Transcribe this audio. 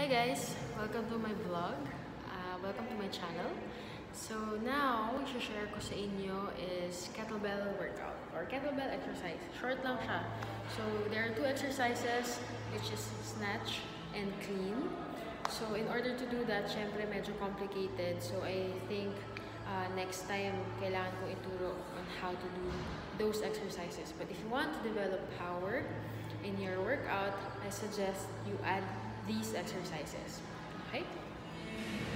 Hi guys! Welcome to my vlog. Welcome to my channel. So now, i-share ko sa inyo is kettlebell workout or kettlebell exercise. Short lang siya. So there are two exercises which is snatch and clean. So in order to do that, syempre medyo complicated. So I think next time, kailangan ko ituro on how to do those exercises. But if you want to develop power in your workout, I suggest you add these exercises. Okay?